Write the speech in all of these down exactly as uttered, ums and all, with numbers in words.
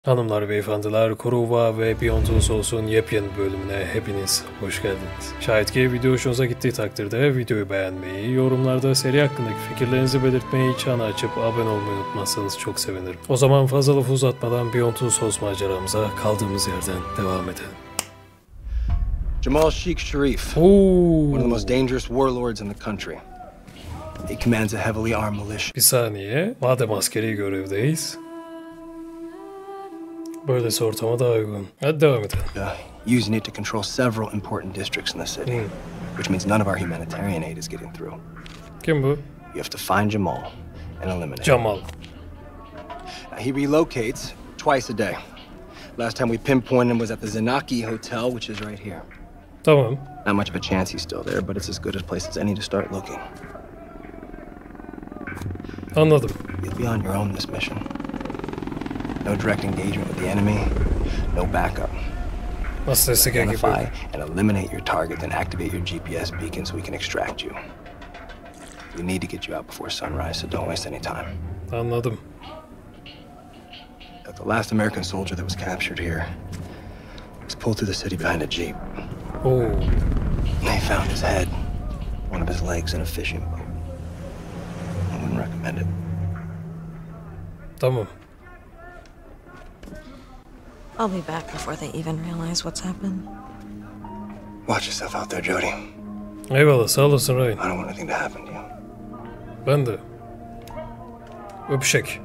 Hanımlar, beyefendiler, Kuruva ve Beyond Two Souls'un yepyeni bölümüne hepiniz hoş geldiniz. Şayet ki video hoşunuza gittiği takdirde videoyu beğenmeyi, yorumlarda seri hakkındaki fikirlerinizi belirtmeyi, çanı açıp abone olmayı unutmazsanız çok sevinirim. O zaman fazla lafı uzatmadan Beyond Two Souls maceramıza kaldığımız yerden devam edelim. Jamal Sheikh Sharif, Oo. one of the most dangerous warlords in the country. He commands a heavily armed militia. Bir saniye, madem askeri görevdeyiz, böylesi ortama daha uygun. Hadi devam edelim. Uh, using it to control several important districts in the city, Hmm. which means none of our humanitarian aid is getting through. Kim bu? You have to find Jamal and eliminate him. Jamal. Uh, he relocates twice a day. Last time we pinpointed him was at the Zanaki Hotel, which is right here. Tamam. Not much of a chance he's still there, but it's as good a place as any to start looking. Anladım. You'll be on your own this mission. No direct engagement with the enemy, no backup. Nasıl destek Identify ekibi? and eliminate your target, then activate your G P S beacon so we can extract you. We need to get you out before sunrise, so don't waste any time. Anladım. The last American soldier that was captured here was pulled through the city behind a jeep. Oo. They found his head, one of his legs in a fishing boat. I wouldn't recommend it. Tamam. I'll be back before they even realize what's happened. Watch yourself out there, Jody. Eyvallah, sağ olasın Ryan. I don't want anything to happen to you. Ben de. Öpüşek.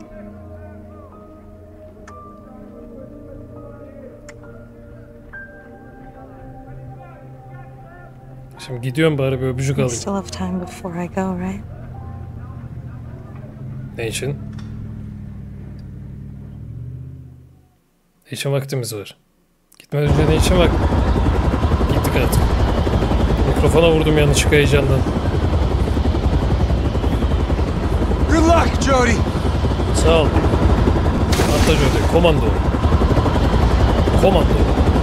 Şimdi gidiyorum, bari bir öpücük We alayım. still have time before I go, right? Ne için? Ne için vaktimiz var? Gitmeden önce ne için vakit? Gittik artık. Mikrofona vurdum yanlışlıkla heyecandan. Good luck, Jody. Sağ ol. Atla Jody. Komando. Komando.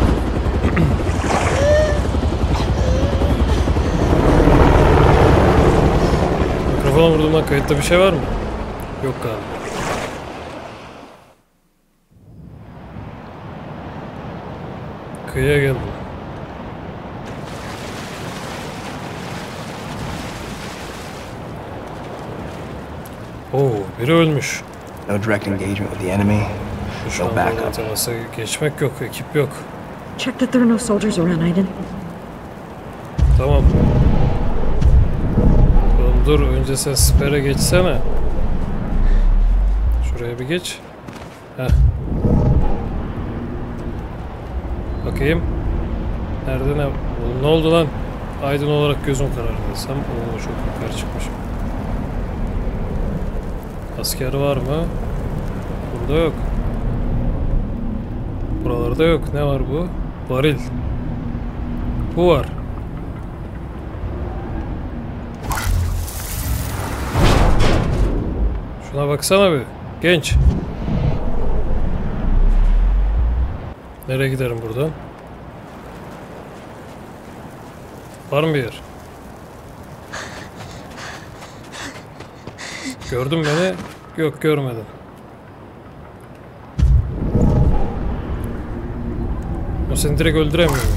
Mikrofona vurduğumdan kayıtta bir şey var mı? Yok galiba. Kıyıya geldim. Oo, biri ölmüş. No direct engagement with the enemy, Şu no an backup. bana teması geçmek yok, ekip yok. Check that there are no soldiers around, Aiden. Tamam. Oğlum dur, önce sen sipere geçsene. Şuraya bir geç. Heh. Bakayım. Nerede ne? Oğlum ne oldu lan? Aydın olarak gözüm karardı desem. Oo, çok yukarı çıkmışım. Asker var mı? Burada yok. Buralarda yok. Ne var bu? Varil. Bu var. Şuna baksana bir. Genç. Nereye giderim buradan? Var mı bir yer? Gördün beni? Yok, görmedim. O seni direkt öldüremiyor mu?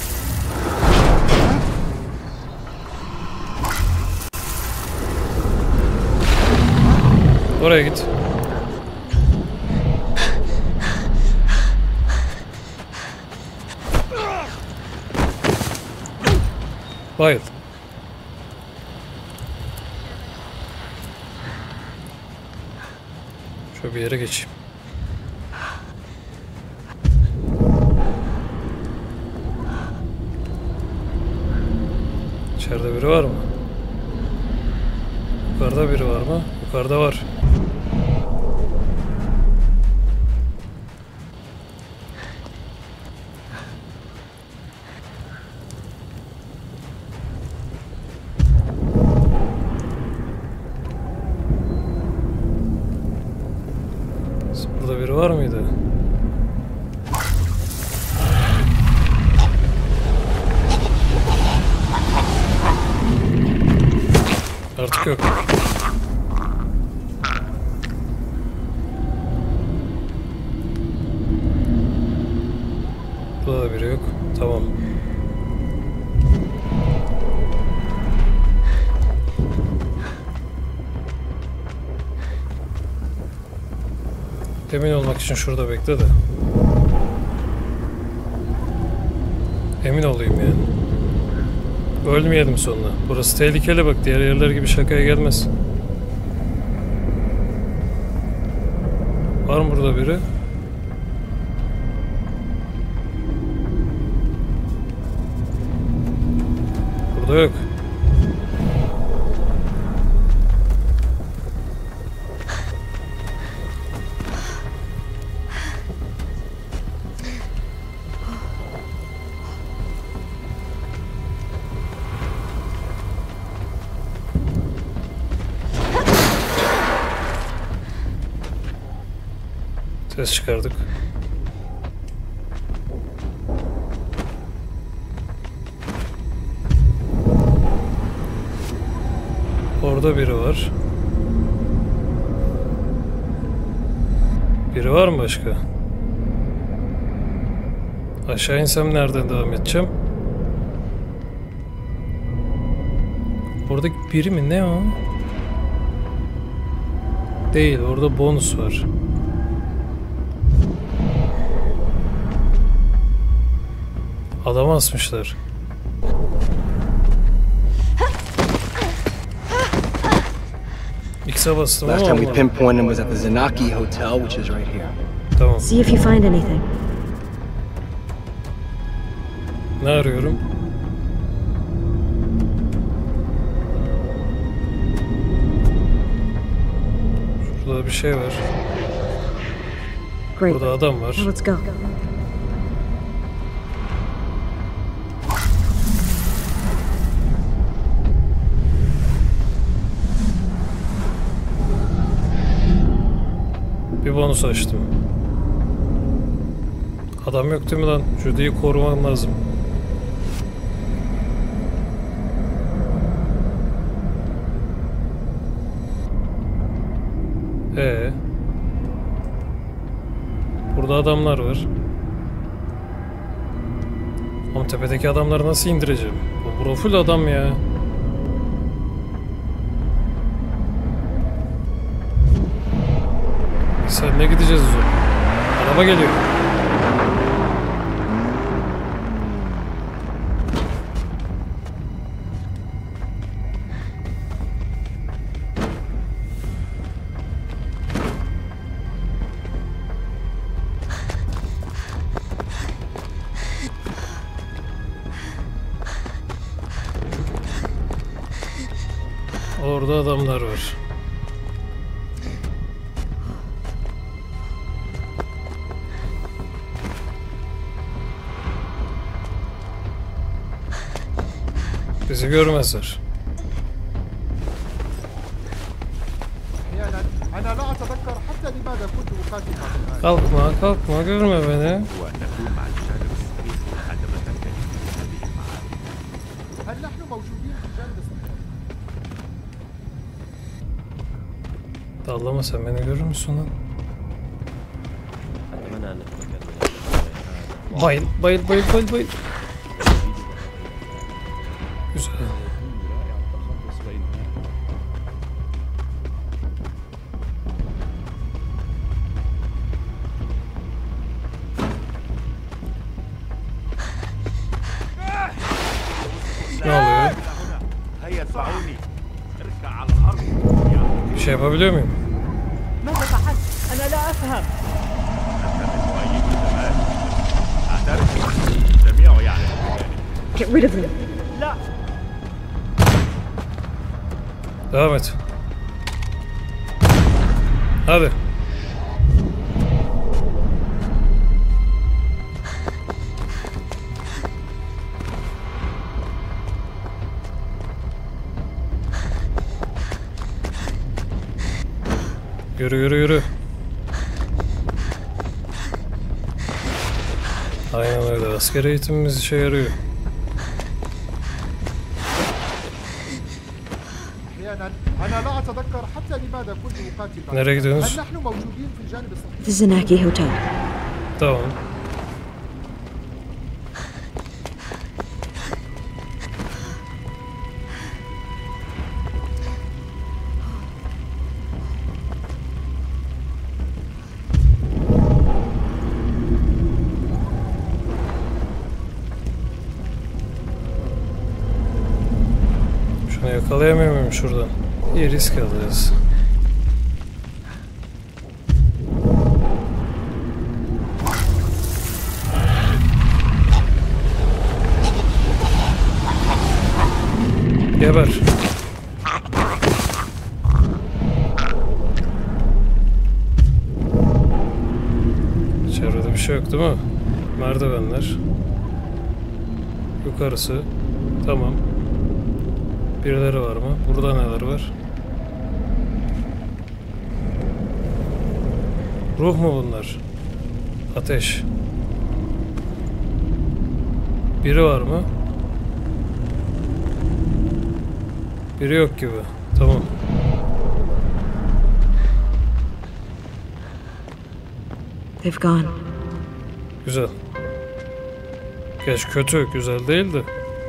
Oraya git. Bayıl. Şöyle bir yere geçeyim. İçeride biri var mı? Yukarıda biri var mı? Yukarıda var. Burada biri var mıydı? Artık yok. Tamam. Emin olmak için şurada bekle de. Emin olayım yani. Ölmeyelim sonuna. Burası tehlikeli bak. Diğer yerler gibi şakaya gelmez. Var mı burada biri? Burada yok. Ses çıkardık. Orada biri var. Biri var mı başka? Aşağı insem nereden devam edeceğim? Oradaki biri mi? Ne o? Değil. Orada bonus var. Adamı asmışlar. X'e bastım Last ama time we olmadı. pinpointed him was at the Zanaki Hotel, which is right here. Tamam. See if you find anything. Ne arıyorum? Şurada bir şey var. Great. Burada adam var. Now let's go. Bir bonus açtım. Adam yok değil mi lan? Judy'yi korumam lazım. Ee. Burada adamlar var. Ama tepedeki adamları nasıl indireceğim? Bu profil adam ya. Sen ne gideceğiz o zaman? Araba geliyor. Orada adamlar var. Bizi görmezler. أنا لا أتذكر حتى لماذا كنت أقاتل هذا الآن. Kalkma, kalkma, görme beni. هل نحن موجودين في الجانب الصحيح؟ Dallama sen beni görür müsün lan? Bayıl, bayıl, bayıl, bayıl, bayıl. Güzel. Ne oluyor? Bir şey yapabiliyor muyum? ماذا فعلت؟ أنا لا أفهم. Get rid of them. لا. Devam et. Hadi. Yürü yürü yürü. Aynen öyle. Asker eğitimimiz işe yarıyor. أحيانا أنا لا أتذكر حتى لماذا كنت أقاتل هذا Nereye الآن. gidiyorsunuz? هل نحن موجودين في الجانب الصحيح؟ The Zanaki Hotel. Tamam. Yakalayamıyor muyum şuradan? İyi, risk alırız. Geber. İçeride bir şey yok değil mi? Merdivenler. Yukarısı. Tamam. Birileri var mı? Burada neler var? Ruh mu bunlar? Ateş. Biri var mı? Biri yok gibi. Tamam. They've gone. Güzel. Geç kötü, güzel değildi.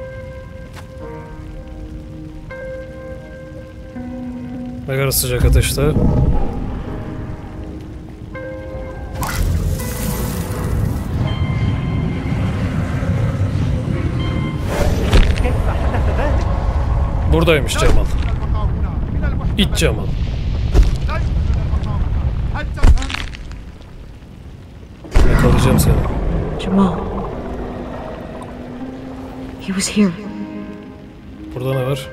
Ne kadar sıcak ateşte. Buradaymış Cemal. İç Cemal. Yakalayacağım seni. Jamal. He was here. Burada ne var?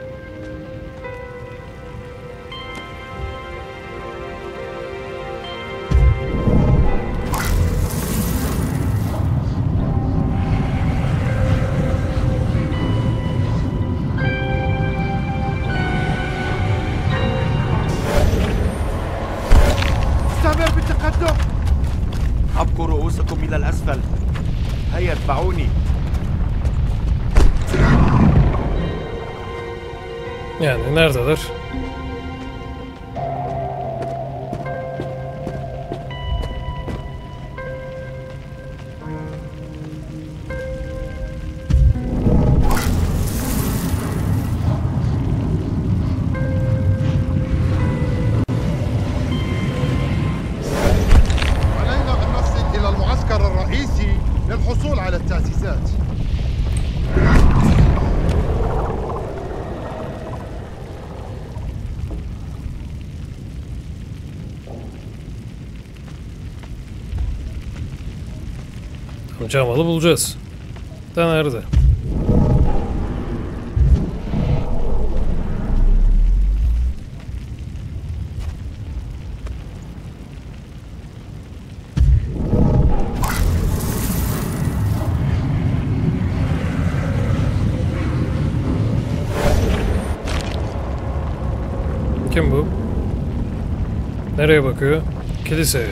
استمر بالتقدم. أبقوا رؤوسكم إلى الأسفل. هيا اتبعوني. Yani neredeler? علينا أن نصل إلى المعسكر الرئيسي للحصول على التأسيسات. Cemal'ı bulacağız. Da nerede? Kim bu? Nereye bakıyor? Kiliseye.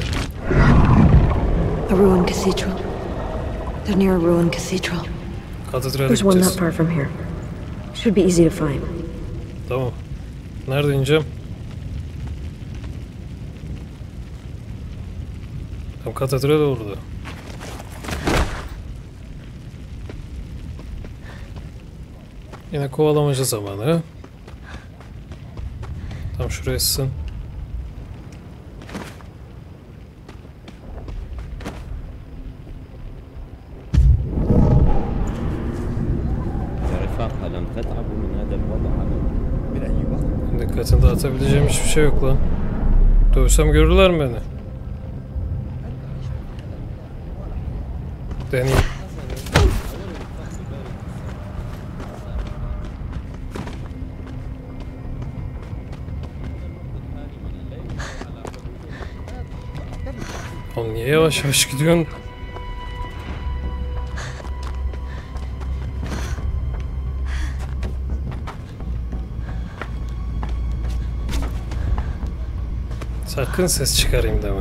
A ruined cathedral. They're near a ruined cathedral. Katedrale There's one not gideceğiz. far from here. Should be easy to find. Tamam. Nerede ineceğim? Tam katedral orada. Yine kovalamacı zamanı. Tam şuraya sığın. يا رفاق ألم تتعبوا من هذا الوضع أبدا؟ من أي وقت؟ Dikkatini dağıtabileceğim hiçbir şey yok lan. Dövsem görürler mi beni? Deneyim. Oğlum niye yavaş yavaş gidiyorsun? Sakın ses çıkarayım deme.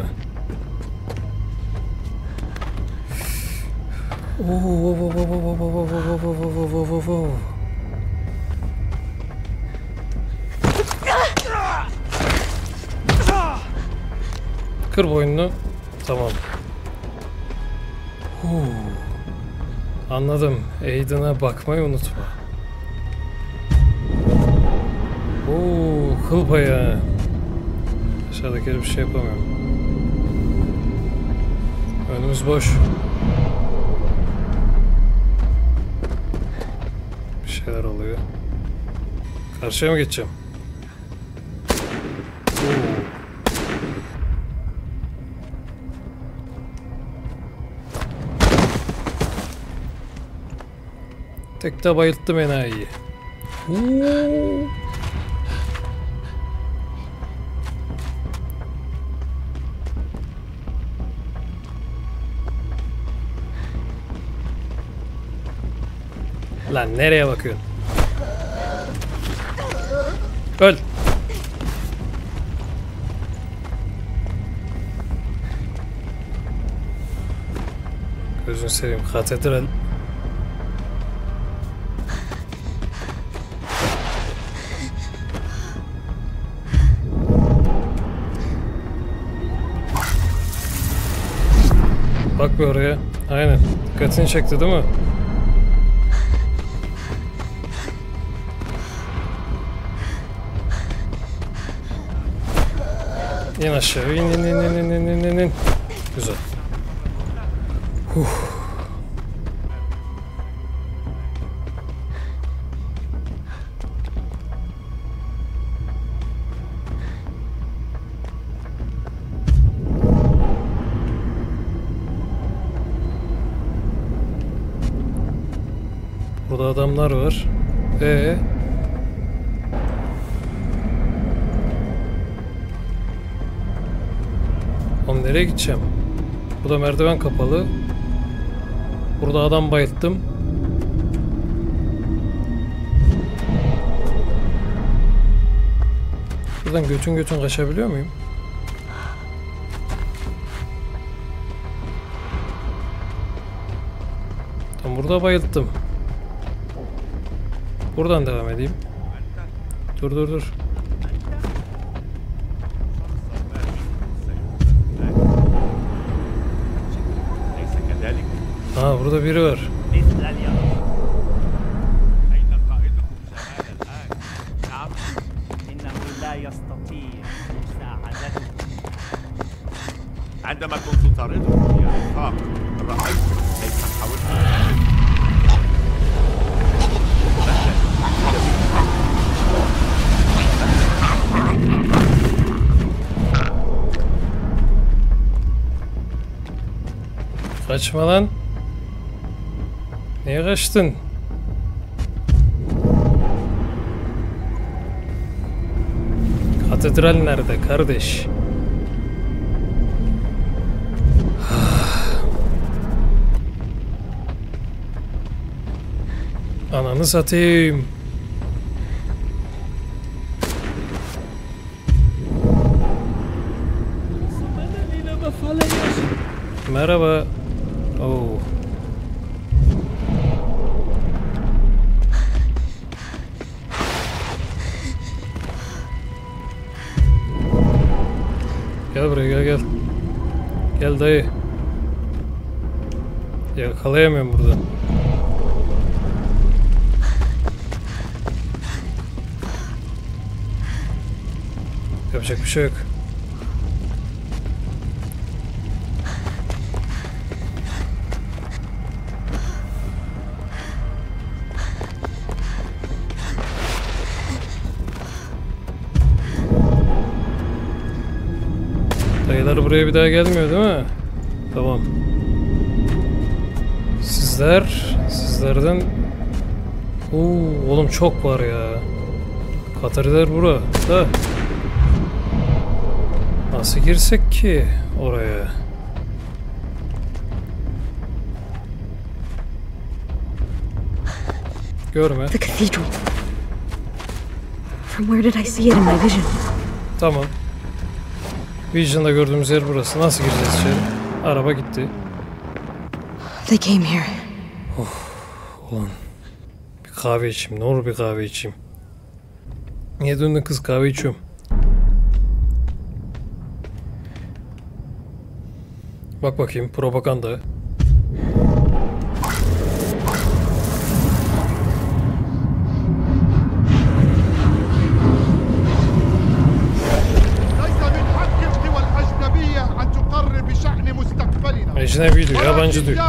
Kır boynunu. Tamam. Huu. Anladım. Aiden'a bakmayı unutma. Oo, kıl payı. Aşağıdaki bir şey yapamıyorum. Önümüz boş. Bir şeyler oluyor. Karşıya mı geçeceğim? Oo. Tekte bayılttım enayiyi. Oo. Lan nereye bakıyorsun? Öl. Gözünü seveyim, katedral. Bak bir oraya. Aynen. Dikkatini çekti değil mi? İn aşağı. İn in in in in in in in. Güzel. Huh. Burada adamlar var. Ee. Oğlum nereye gideceğim? Burada merdiven kapalı. Burada adam bayılttım. Buradan götün götün kaçabiliyor muyum? Tam burada bayılttım. Buradan devam edeyim. Dur dur dur. Aa, burada biri var. عندما كنت طاردهم يا رفاق رأيت كيف حاولت Kaçma lan. Niye kaçtın? Katedral nerede kardeş? Ananı satayım. Merhaba. Oo. Gel buraya, gel gel. Gel dayı. Yakalayamıyorum burada. Yapacak bir şey yok. Dayılar buraya bir daha gelmiyor değil mi? Tamam. Sizler, sizlerden... Oo, oğlum çok var ya. Katedral bura da. Nasıl girsek ki oraya? Görme. The cathedral. From where did I see it in my vision? Tamam. Vision'da gördüğümüz yer burası. Nasıl gireceğiz içeri? Araba gitti. They came here. Ulan. Bir kahve içeyim. Ne olur bir kahve içeyim. Niye döndün kız, kahve içiyorum. Bak bakayım, propaganda. Ecnebi diyor, yabancı diyor.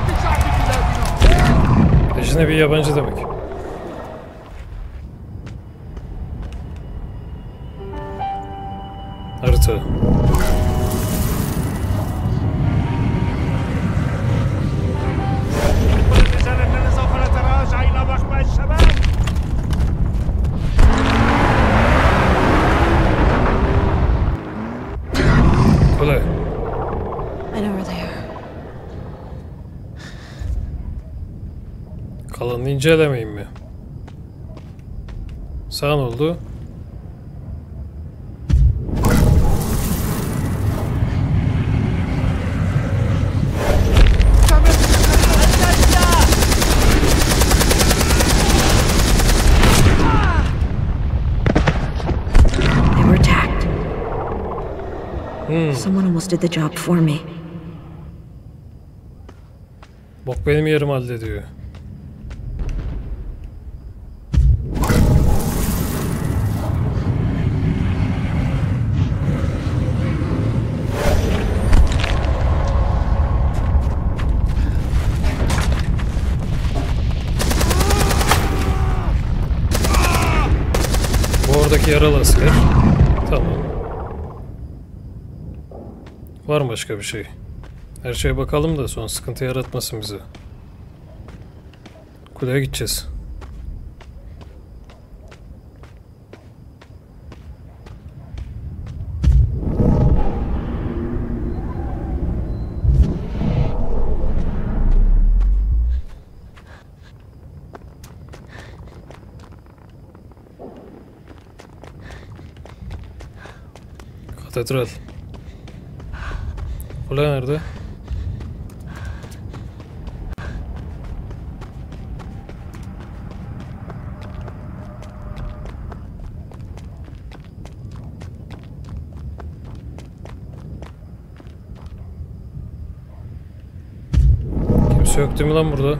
Ecnebi yabancı demek. harita. Kule. I know where they are. Kalanını incelemeyin mi? Sağ ne oldu? They were attacked. Hmm. Someone almost did the job for me. Bok benim yerim hallediyor. Bu oradaki yaralı asker. Tamam. Var mı başka bir şey? Her şeye bakalım da son sıkıntı yaratmasın bize. Kuleye gideceğiz. Katedral. Kule nerede? Kimse yok değil mi lan burada?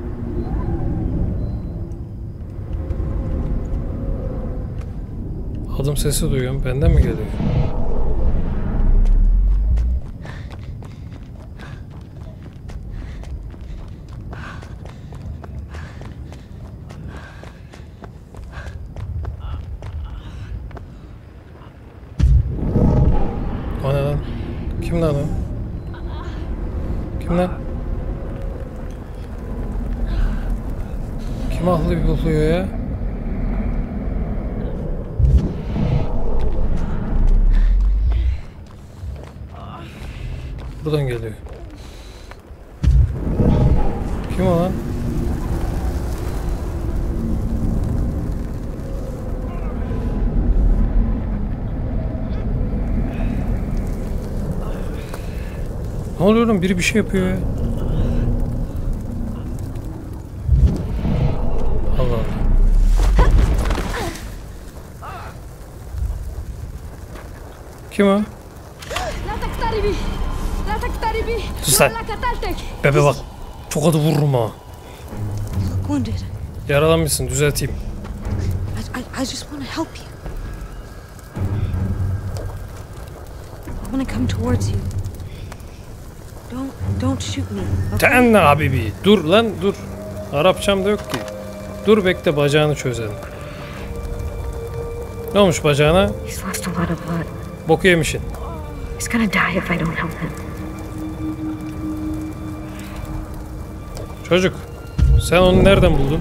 Adım sesi duyuyorum. Benden mi geliyor? O ne lan? Kim lan o? Kim lan? Kim ahlı buluyor ya? Buradan geliyor. Kim o lan? Ne oluyor lan? Biri bir şey yapıyor ya. Allah Allah. Kim o? Sus lan. Bebe bak. Çok adı vururum ha. Look wounded. Yaralanmışsın. Düzelteyim. I, I, I just want to help you. I want to come towards you. Don't, don't shoot me. Okay? Tenne habibi. Dur lan dur. Arapçam da yok ki. Dur bekle bacağını çözelim. Ne olmuş bacağına? He's lost a lot of blood. Boku yemişin. He's gonna die if I don't help him. Çocuk. Sen onu nereden buldun?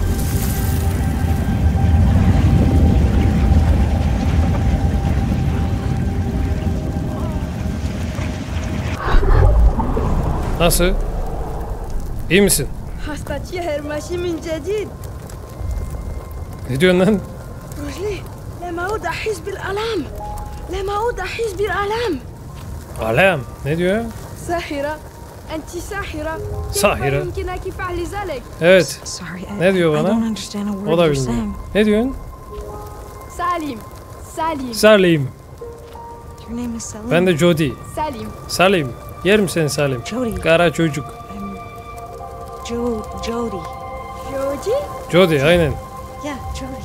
Nasıl? İyi misin? هستطيع المشي من جديد. Ne diyorsun lan? رجلي لم أعد أحس بالآلام. لم أعد أحس بالآلام. Alem. Ne diyor? ساحرة. أنت ساحرة. ساحرة. كيف يمكنك فعل ذلك؟ Evet. Sorry, I, Ne diyor I bana? don't understand a word O da you're bilmiyor. saying. Ne diyorsun? سالم. سالم. Salim. Your name is Salim. Ben de Jody. سالم. Salim. Yerim seni Salim. Jody. Kara çocuk. I'm Jo Jody. جودي. Jody aynen. Yeah, Jody.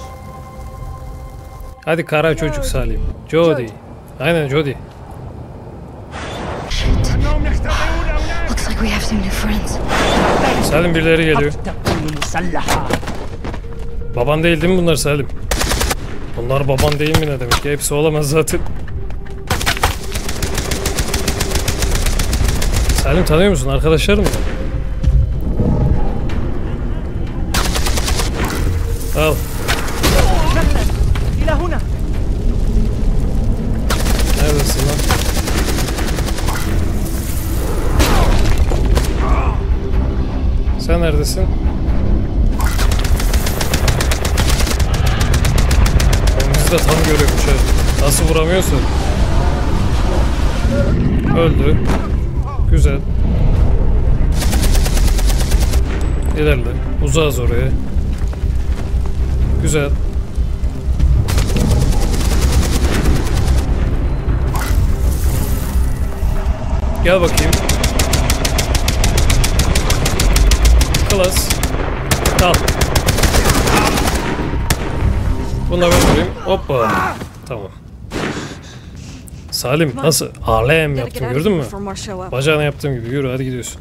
Hadi kara çocuk Salim. Jody. Aynen Jody. Shit. Looks like we have some new friends. Salim birileri geliyor. Baban değil değil mi bunlar Salim? Bunlar baban değil mi ne demek ya? Hepsi olamaz zaten. Salim tanıyor musun? Arkadaşlarım mı? Al. إلى هنا. Neredesin lan? Sen neredesin? Bizi de tam görüyormuş ha. Nasıl vuramıyorsun? Öldü. Güzel. İlerle. Uzağız oraya. Güzel. Gel bakayım. Klas. Al. Bunu da ben vurayım. Hoppa. Tamam. Salim nasıl? Alem yaptım gördün mü? Bacağına yaptığım gibi. Yürü hadi gidiyorsun.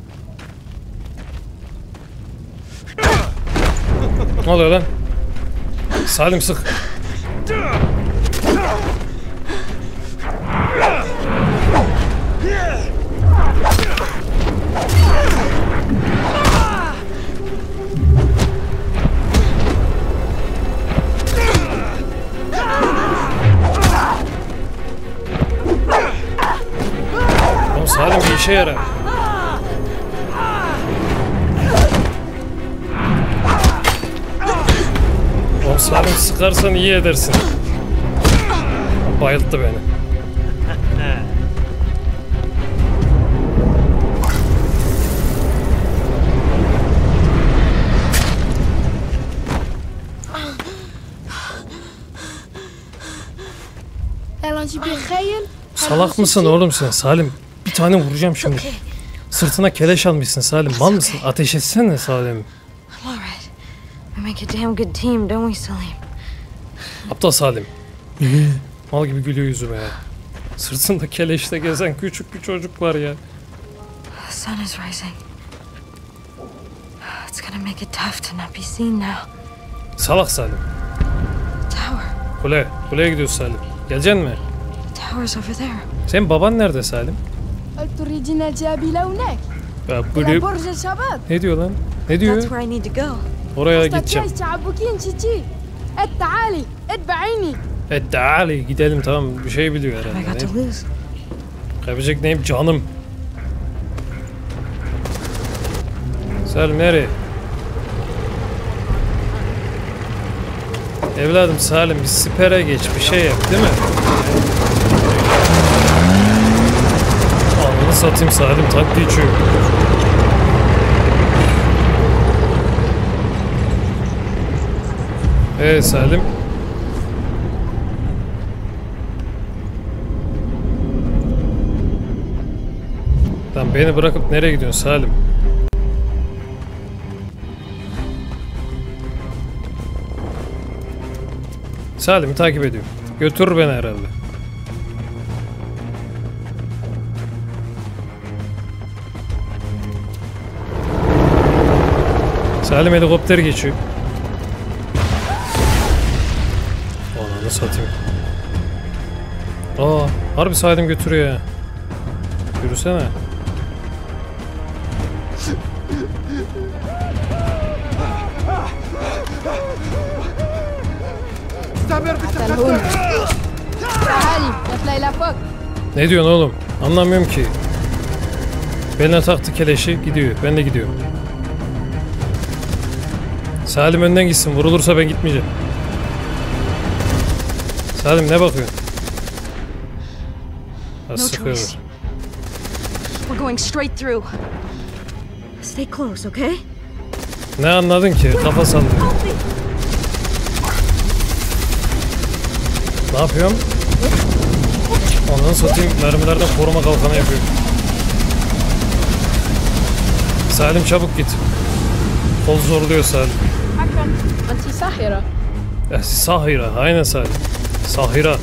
Ne oluyor lan? Salim sık. Oğlum Salim bir işe yarar. Oğlum Salim sıkarsan iyi edersin. Bayılttı beni. Salak mısın oğlum sen Salim? Bir tane vuracağım şimdi. Sırtına keleş almışsın Salim. Mal mısın? Ateş etsene Salim. We make a damn good team, don't we, Salim? Aptal Salim. Mal gibi gülüyor yüzüme ya. Sırtında keleşle gezen küçük bir çocuk var ya. The sun is rising. It's gonna make it tough to not be seen now. Salak Salim. Tower. Kule. Kuleye gidiyoruz Salim. Geleceksin mi? The tower's over there. Senin baban nerede Salim? تريدين الذهاب إلى هناك؟ Ya إلى böyle... برج الشباب. Ne diyor lan? Ne That's diyor? where I need to go. Oraya gideceğim. تعبكين تشي. تعالي اتبعيني. Evet Ali gidelim tamam bir şey biliyor What have I got herhalde. to Ne? lose? Kaybedecek neyim canım. Salim nereye? Evladım Salim bir sipere geç bir şey yap değil mi? Anını satayım Salim taktiği içiyor. Evet Salim. Lan beni bırakıp nereye gidiyorsun Salim? Salim'i takip ediyor. Götürür beni herhalde. Salim helikopter geçiyor. Ananı satayım. Aa, harbi Salim götürüyor ya. Yürüsene. Ne diyorsun oğlum? Anlamıyorum ki. Beline taktı keleşi gidiyor. Ben de gidiyorum. Salim önden gitsin. Vurulursa ben gitmeyeceğim. Salim ne bakıyorsun? Ha, sıkıyorlar. We're going straight through. Stay close, okay? Ne anladın ki? Kafa sallıyor. Ne yapıyorum? Ondan satayım mermilerden koruma kalkanı yapıyorum. Salim çabuk git. Kol zorluyor Salim. أنت ساحرة. Eh, Sahira, aynen Salim. Sahira.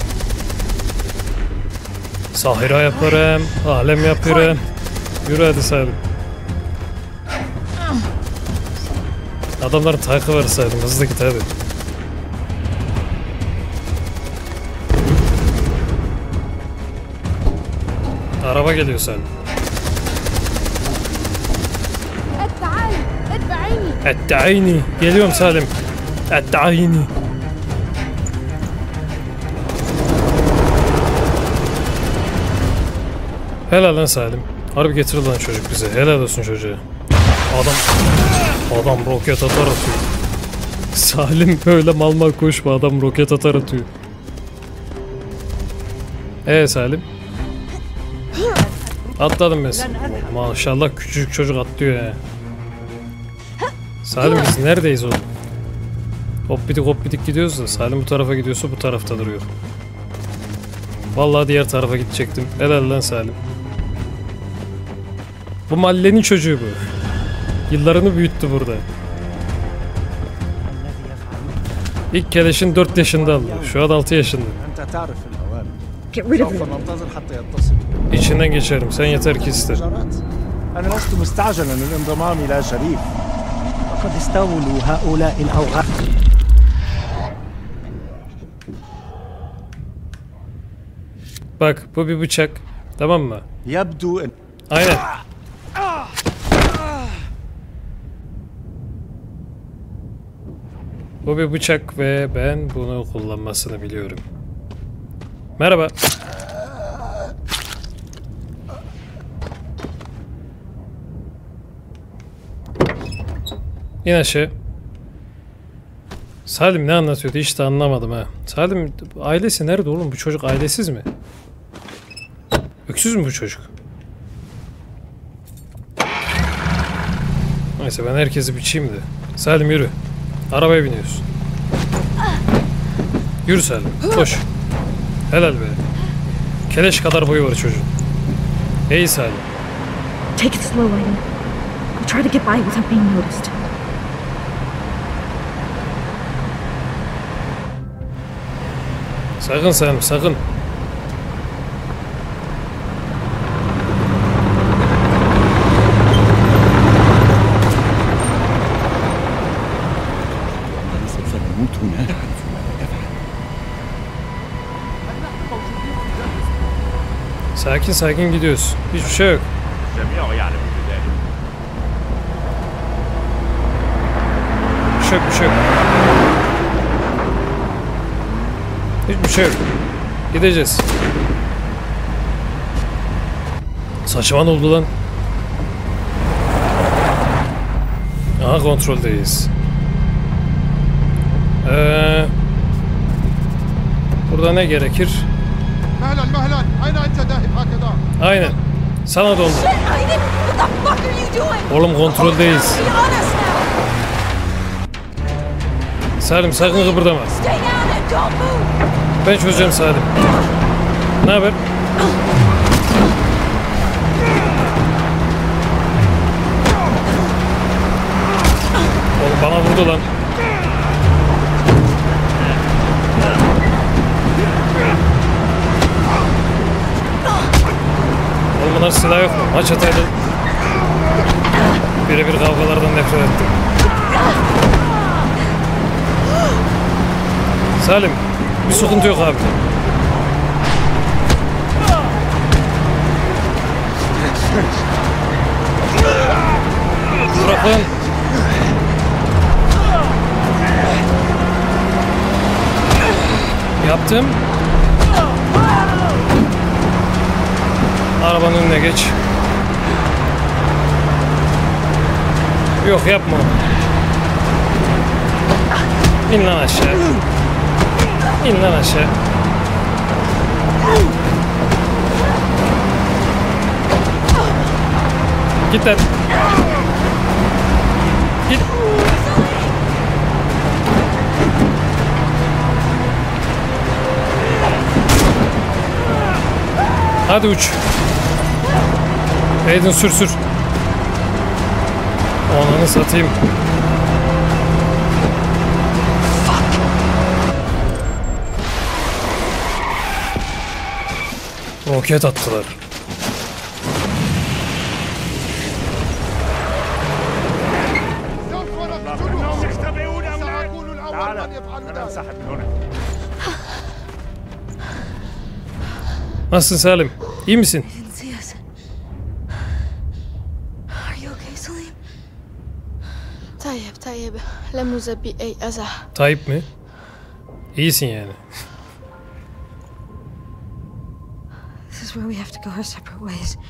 Sahira yaparım, alem yaparım. Yürü hadi Salim. Adamların tankı var Salim, hızlı git hadi. Araba geliyor Salim. Etta'ini. Geliyorum Salim. Etta'ini. Helal lan Salim. Harbi getir lan çocuk bize. Helal olsun çocuğa. Adam adam roket atar atıyor. Salim böyle mal mal koşma, adam roket atar atıyor. Ee Salim. Atladım ben. Maşallah küçücük çocuk atlıyor ya. Salim biz neredeyiz oğlum? Hoppidik hoppidik gidiyoruz da Salim bu tarafa gidiyorsa bu tarafta duruyor. Vallahi diğer tarafa gidecektim. Helal lan Salim. Bu mahallenin çocuğu bu. Yıllarını büyüttü burada. İlk keleşin dört yaşında aldı. Şu an altı yaşında. Get rid of him. İçinden geçerim. Sen yeter ki iste. أنا لست مستعجلا للانضمام إلى شريف. لقد استولوا هؤلاء الأوغاد. Bak bu bir bıçak. Tamam mı? يبدو أن Aynen. Bu bir bıçak ve ben bunu kullanmasını biliyorum. Merhaba. İn aşağı. Salim ne anlatıyordu hiç de anlamadım ha. Salim ailesi nerede oğlum? Bu çocuk ailesiz mi? Öksüz mü bu çocuk? Neyse ben herkesi biçeyim de. Salim yürü. Arabaya biniyorsun. Yürü Salim. Koş. Helal be. Keleş kadar boyu var çocuğun. Ey Salim. Take it slow, Aiden. I'll try to get by without being noticed. Sakın Salim sakın. Sakin sakin gidiyoruz. Hiçbir şey yok. الجميع يعلم بذلك. Bir şey yok, bir şey yok. Hiçbir şey yok. Gideceğiz. Saçma ne oldu lan? Aha kontroldeyiz. Ee, burada ne gerekir? مهلا مهلا أين أنت ذاهب هكذا؟ Aynen. Sana doldu. Oğlum kontroldeyiz. Salim sakın kıpırdama. Ben çözeceğim Salim. Ne haber? Oğlum bana vurdu lan. Oğlum bunlar silah yok mu? Maç ataydı. Birebir kavgalardan nefret ettim. Salim, bir sıkıntı yok abi. Bırak lan. Yaptım. Arabanın önüne geç. Yok yapma. İn lan aşağı. İn lan aşağı. Git lan. Git. Hadi uç. Aiden sür sür. Ananı satayım. Roket attılar. Nasılsın Salim? İyi misin? See us. Are you okay, Salim? طيب طيب لم نزبي أي أذى. Tayyip mi? İyisin yani. This is where we have to go our separate ways.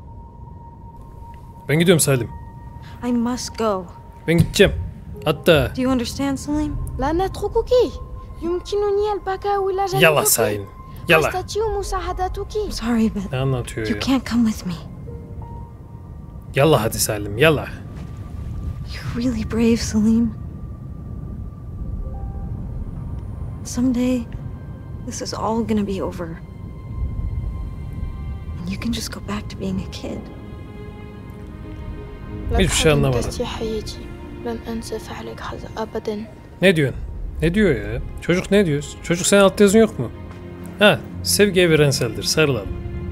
Ben gidiyorum Salim. I must go. Ben gideceğim. Hatta... Do you understand, Salim? لا نتركك. يمكنني البقاء إلى جانبك. Yallah Salim. Yallah. أستطيع مساعدتك. I'm sorry, but Ne anlatıyor you ya? can't come with me. Yallah hadi Salim. Yallah. You're really brave, Salim. Someday, this is all gonna be over. And you can just go back to being a kid. Hiçbir şey anlamadım. لن أنسى فعلك هذا أبدا. Ne diyorsun? Ne diyor ya? Çocuk ne diyor? Çocuk senin alt yazın yok mu? Ha, sevgi evrenseldir. Sarılalım.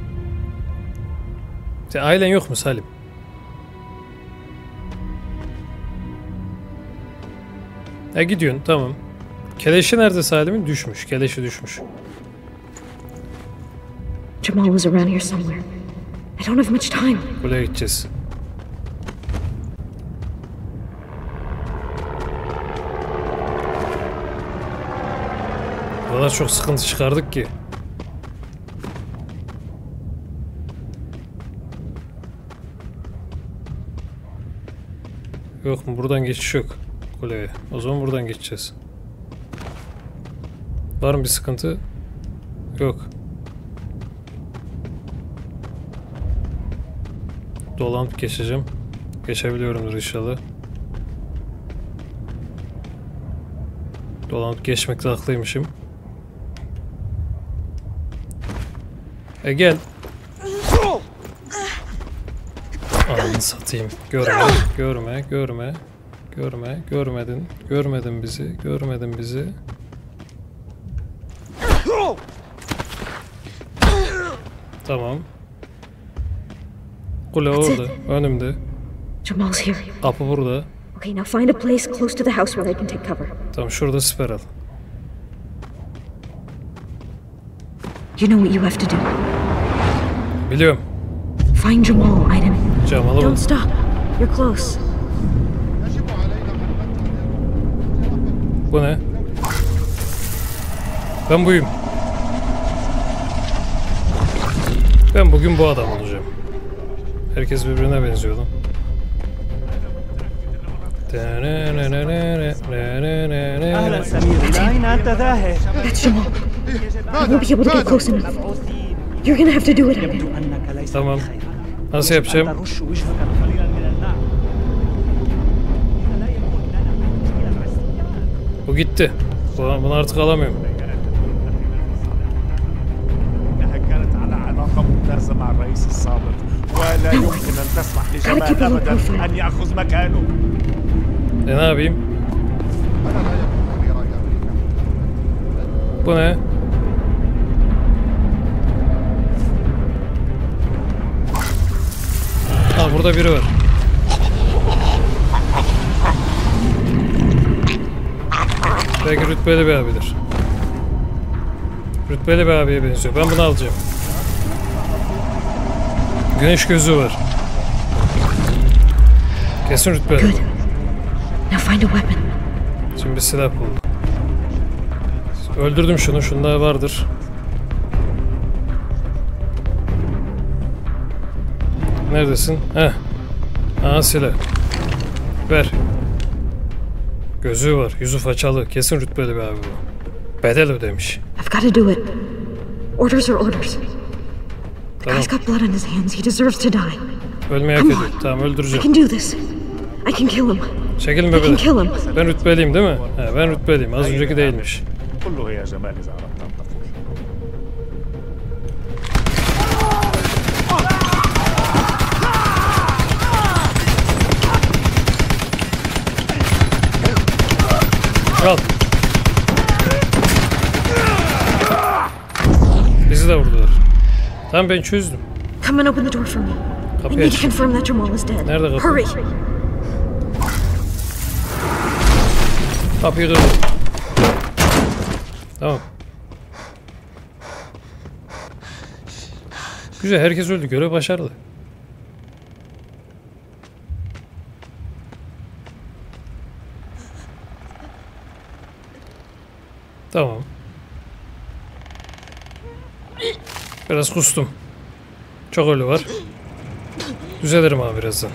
Sen ailen yok mu Salim? Ha gidiyorsun tamam. Keleşi nerede Salim'in? Düşmüş. Keleşi düşmüş. Jamal was around here somewhere. I don't have much time. Buraya gideceğiz. O kadar çok sıkıntı çıkardık ki. Yok mu? Buradan geçiş yok. Kuleye. O zaman buradan geçeceğiz. Var mı bir sıkıntı? Yok. Dolanıp geçeceğim. Geçebiliyorumdur inşallah. Dolanıp geçmekte haklıymışım. E gel. Ananı satayım. Görme, görme, görme. Görme, görmedin. Görmedin bizi, görmedin bizi. Tamam. Kule orada, önümde. Jamal's here. Kapı burada. Okay, now find a place close to the house where I can take cover. Tamam, şurada siper al. You know what you have to do. Biliyorum. Find Jamal, Aiden. Cemal'ı bul. Don't stop. You're close. Bu ne? Ben buyum. Ben bugün bu adam olacağım. Herkes birbirine benziyor lan. أهلا سمير، إلى أين أنت ذاهب؟ That's Jamal. I won't be able to get close enough. You're gonna have to do it, Aiden. يبدو أنك ليس Tamam. بخير. Nasıl yapacağım? ترش وجهك بقليل من الماء. Bu gitti. Bu- Bunu artık alamıyorum. إنها كانت على علاقة ممتازة مع الرئيس السابق ولا يمكن أن تسمح لجمال أبدا أن يأخذ مكانه. E ne yapayım? أنا لا يكون أمير أمريكا. Bu ne? Ha, burada biri var. Belki rütbeli bir abidir. Rütbeli bir abiye benziyor. Ben bunu alacağım. Güneş gözü var. Kesin rütbeli. Good. Now find a weapon. Şimdi bir silah buldum. Öldürdüm şunu. Şunda vardır. Neredesin? Heh. Aha silah. Ver. Gözü var. Yüzü façalı. Kesin rütbeli bir abi bu. Bedel ödemiş. I've got to do it. Orders are orders. The Tamam. guy's got blood on his hands. He deserves to die. Ölmeyi hak ediyor. Tamam, I öldüreceğim. can do this. I can kill him. Çekilin I can bebeğim. kill him. Ben rütbeliyim değil mi? He, ben rütbeliyim. Az önceki değilmiş. كله يا جمال إذا أردت أن تقول. Al. Bizi de vurdular. Tamam, ben çözdüm. Come and open the door for me. I Kapıyı need to aç. confirm that Jamal is dead. Nerede kapı? Hurry. Kapıyı kırdım. Tamam. Güzel, herkes öldü. Görev başarılı. Tamam. Biraz kustum. Çok ölü var. Düzelirim abi birazdan.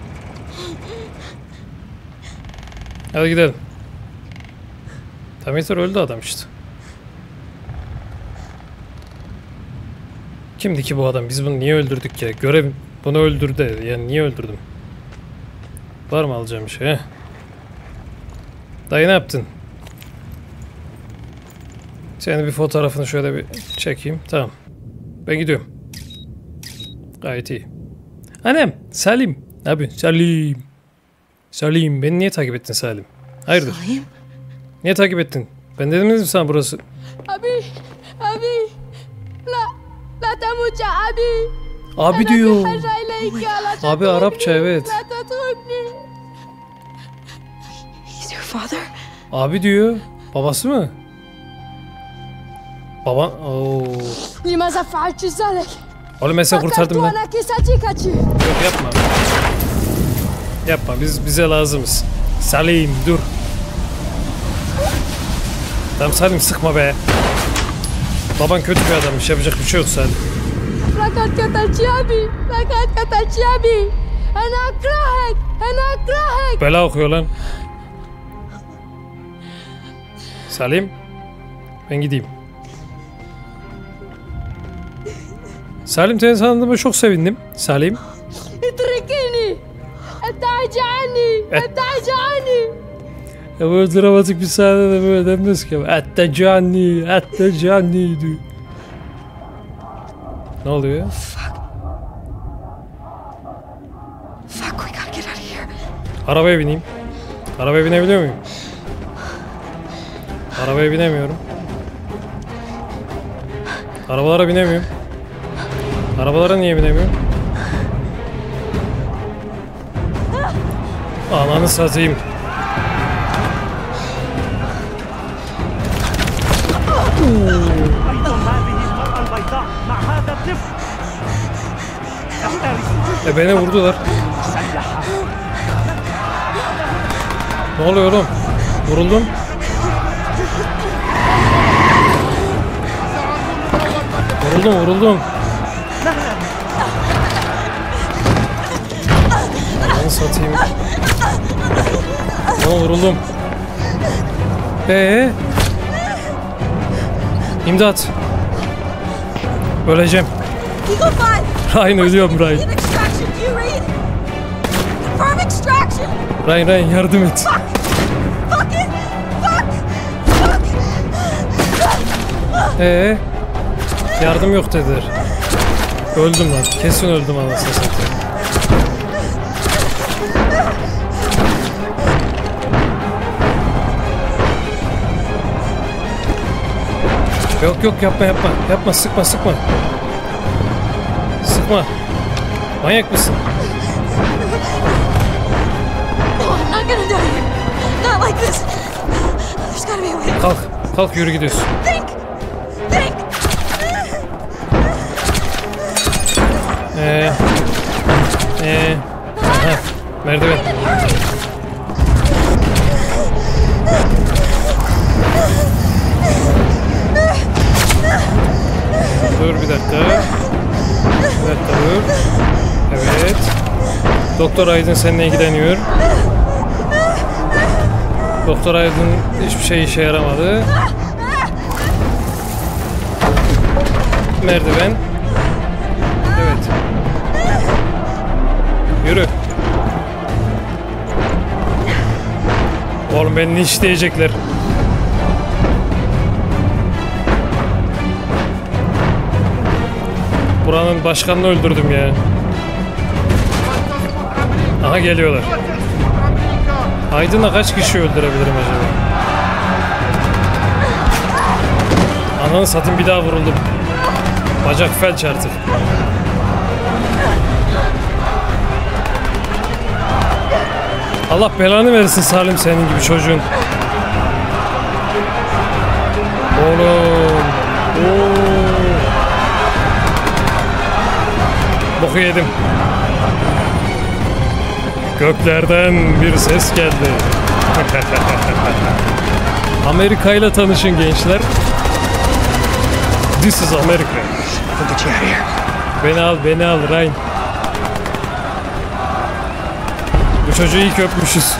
Hadi gidelim. Tam yeter, öldü adam işte. Kimdi ki bu adam? Biz bunu niye öldürdük ya? Görev bunu öldürdü. Yani niye öldürdüm? Var mı alacağım bir şey? He? Dayı ne yaptın? Senin bir fotoğrafını şöyle bir çekeyim. Tamam. Ben gidiyorum. Gayet iyi. Annem, Salim. Ne yapıyorsun? Salim. Salim, beni niye takip ettin Salim? Hayırdır? Salim? Niye takip ettin? Ben dedim mi sana burası? Abi, abi. La, la tamuca abi. Abi diyor. Abi Arapça, evet. He's your father? Abi diyor. Babası mı? Baba. Oo. لماذا فعلت ذلك؟ Oğlum ben seni kurtardım lan. فكرت Yok yapma. Yapma, biz bize lazımız. Salim dur. Tamam Salim, sıkma be. Baban kötü bir adammış, yapacak bir şey yok Salim. لقد قتلت أبي لقد قتلت أبي أنا أكرهك أنا أكرهك. Bela okuyor lan. Salim, ben gideyim. Salim, seni tanıdığıma çok sevindim. Salim. اتركني ابتعد عني ابتعد عني. Ya böyle dramatik bir sahnede böyle denmez ki. Ette canni, ette canni diyor. Ne oluyor? Fuck. Fuck, we gotta get out of here. Arabaya bineyim. Arabaya binebiliyor muyum? Arabaya binemiyorum. Arabalara binemiyorum. Arabalara niye binemiyorum? Ananı satayım. E beni vurdular. Ne oluyor oğlum? Vuruldum. Vuruldum, vuruldum. Ananı satayım. Bana vuruldum. Eee? İmdat. Öleceğim. Ryan, ölüyorum Ryan. Ryan, Ryan yardım et. Eee? Yardım yok dediler. Öldüm lan. Kesin öldüm anasını satayım. Yok yok, yapma yapma. Yapma, sıkma sıkma. Sıkma. Manyak mısın? Kalk. Kalk, yürü gidiyorsun. Eee. Eee. Aha. Merdiven. Dur bir dakika. Bir dakika dur. Evet. Doktor Aydın seninle ilgileniyor. Doktor Aydın hiçbir şey işe yaramadı. Merdiven. Evet. Yürü. Oğlum beni işleyecekler. Buranın başkanını öldürdüm ya. Aha geliyorlar. Aydın'la kaç kişi öldürebilirim acaba? Ananı satayım, bir daha vuruldum. Bacak felç artık. Allah belanı versin Salim, senin gibi çocuğun. Oğlum. Oo. Boku yedim. Göklerden bir ses geldi. Amerika ile tanışın gençler. This is America. Beni al, beni al Ryan. Bu çocuğu iyi öpmüşüz.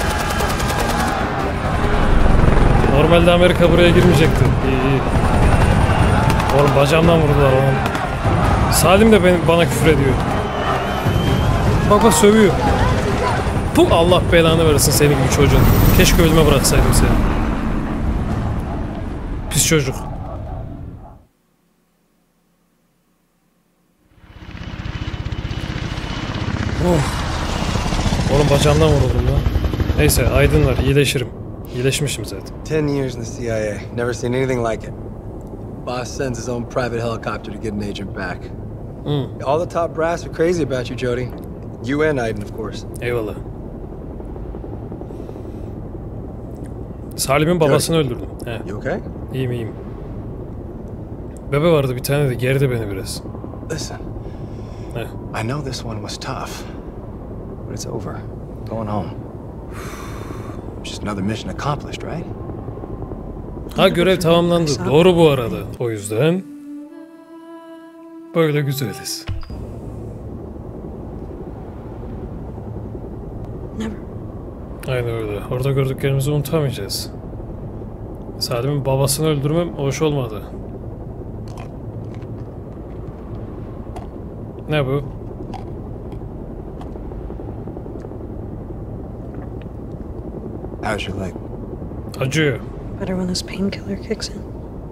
Normalde Amerika buraya girmeyecekti. İyi iyi. Oğlum bacağımdan vurdular onu. Salim de beni, bana küfür ediyor. Baba sövüyor. Puh, Allah belanı versin senin gibi çocuğun. Keşke ölüme bıraksaydım seni. Pis çocuk. Oh. Oğlum bacağımdan vuruldum lan. Neyse aydınlar, iyileşirim. İyileşmişim zaten. Ten years in the C I A. Never seen anything like it. Boss sends his own private helicopter to get an agent back. Hmm. All the top brass are crazy about you, Jody. You and Aydın, of course. Eyvallah. Salim'in babasını öldürdüm. He. You okay? İyiyim iyiyim. Bebe vardı bir tane de gerdi beni biraz. Listen. He. I know this one was tough. But it's over. Going home. Just another mission accomplished, right? Ha görev tamamlandı. Doğru bu arada. O yüzden böyle güzeliz. Never. Aynen öyle. Orada gördüklerimizi unutamayacağız. Salim'in babasını öldürmem hoş olmadı. Ne bu? How's your leg? Acıyor. Better when this painkiller kicks in.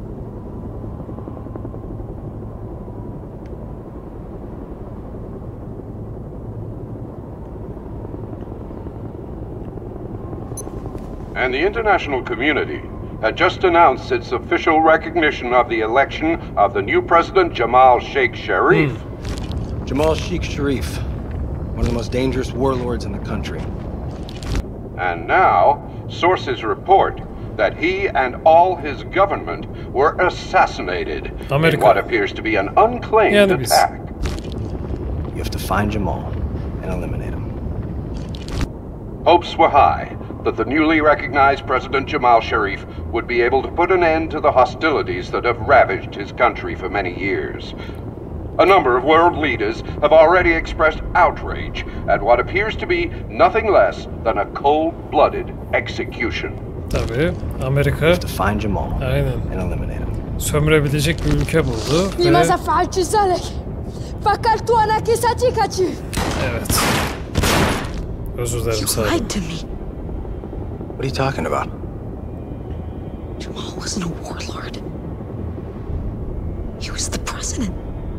And the international community had just announced its official recognition of the election of the new president, Jamal Sheikh Sharif. Hmm. Jamal Sheikh Sharif, one of the most dangerous warlords in the country. And now, sources report that he and all his government were assassinated America. in what appears to be an unclaimed Yani biz. attack. You have to find Jamal and eliminate him. Hopes were high that the newly recognized President Jamal Sharif would be able to put an end to the hostilities that have ravaged his country for many years. A number of world leaders have already expressed outrage at what appears to be nothing less than a cold-blooded execution. Tabii Amerika find Jamal aynen and eliminate him. Sömürebilecek bir ülke buldu ve لماذا فعلت ذلك؟ فكرت أنك ستكتشف. evet. Özür dilerim You Salim. lied to me. What are you talking about? Jamal wasn't a warlord. He was the president.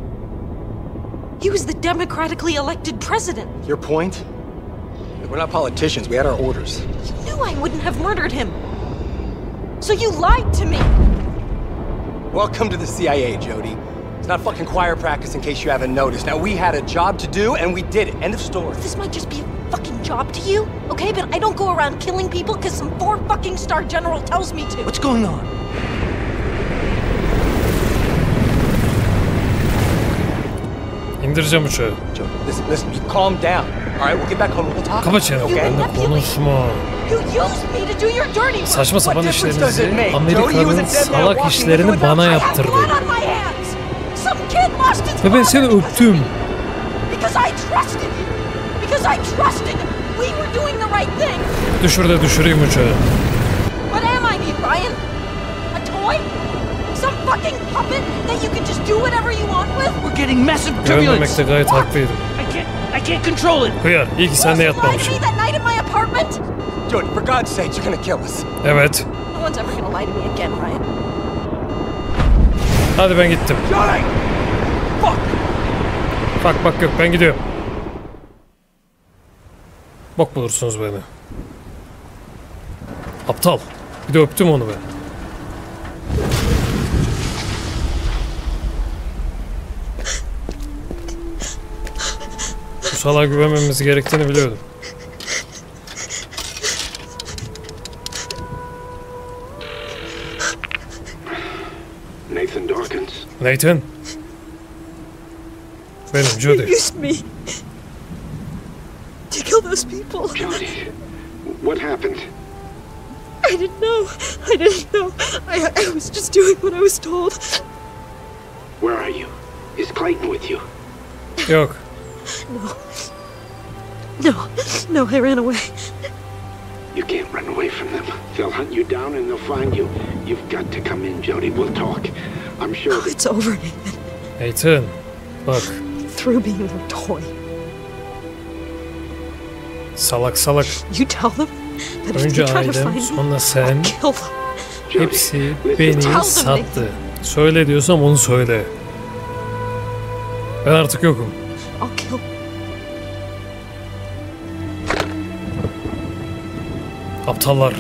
He was the democratically elected president. Your point? We're not politicians. We had our orders. You knew I wouldn't have murdered him. So you lied to me. Welcome to the C I A, Jody. It's not fucking choir practice in case you haven't noticed. Now, we had a job to do, and we did it. End of story. This might just be a fucking job to you, okay? But I don't go around killing people because some four fucking star general tells me to. What's going on? İndireceğim uçağı. Jody, listen, listen, you calm down. All right, we'll get back home and we'll talk. Kapa çeneni, Okay? benimle konuşma. You used me to do your dirty work. Saçma sapan What difference does it işlerinizi, make? Jody, he was Amerika'nın a dead man salak walking işlerini into a bana dumpster. I have yaptırdı. blood on my hands. Some kid lost his Ve ben seni father öptüm. because I trusted you. Because I trusted we were doing the right thing. Düşür de düşüreyim uçağı. What am I, me, Ryan? A toy? Some fucking puppet that you can just do whatever you want with? We're getting massive turbulence. Görünmemekte gayet haklıydım. I can't, I can't control it. Hıyar, iyi ki sen de You lied to yatmamışsın. me that night in my apartment? Jody, for God's sake, you're gonna kill us. Evet. No one's ever gonna lie to me again, Ryan. Hadi ben gittim. Jody! Fuck! Bak bak yok ben gidiyorum. Bok bulursunuz beni. Aptal. Bir de öptüm onu ben. Bu salağa güvenmemiz gerektiğini biliyordum. Nathan Dawkins. Nathan. Benim Jody. You used me to kill those people. Jody, what happened? I didn't know. I didn't know. I, I was just doing what I was told. Where are you? Is Clayton with you? Yok. No. No. No, I ran away. You can't run away from them. They'll hunt you down and they'll find you. You've got to come in, Jodie. We'll talk. I'm sure Oh, it's over, Nathan. Nathan. Bak. Through being their toy. Salak salak. You tell them that if Önce they try to ailem, find sonra me, sen. I'll kill them. Hepsi beni Tell them, sattı. Söyle diyorsam onu söyle. Ben artık yokum. I'll kill. Aptallar.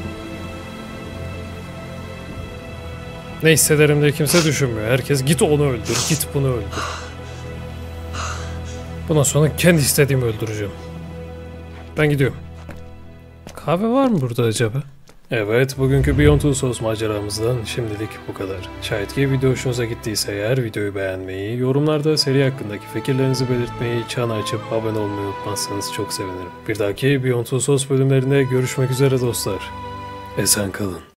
Ne hissederim diye kimse düşünmüyor. Herkes git onu öldür, git bunu öldür. Bundan sonra kendi istediğimi öldüreceğim. Ben gidiyorum. Kahve var mı burada acaba? Evet, bugünkü Beyond Two Souls maceramızdan şimdilik bu kadar. Şayet ki video hoşunuza gittiyse eğer videoyu beğenmeyi, yorumlarda seri hakkındaki fikirlerinizi belirtmeyi, çanı açıp abone olmayı unutmazsanız çok sevinirim. Bir dahaki Beyond Two Souls bölümlerinde görüşmek üzere dostlar. Esen kalın.